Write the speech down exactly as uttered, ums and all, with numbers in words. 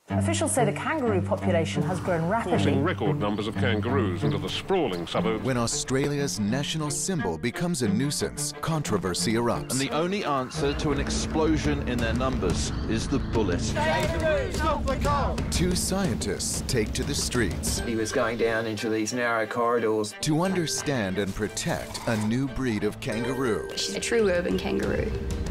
Officials say the kangaroo population has grown rapidly. Forcing record numbers of kangaroos into the sprawling suburbs. When Australia's national symbol becomes a nuisance, controversy erupts. And the only answer to an explosion in their numbers is the bullet. Two scientists take to the streets. He was going down into these narrow corridors to understand and protect a new breed of kangaroo. She's a true urban kangaroo.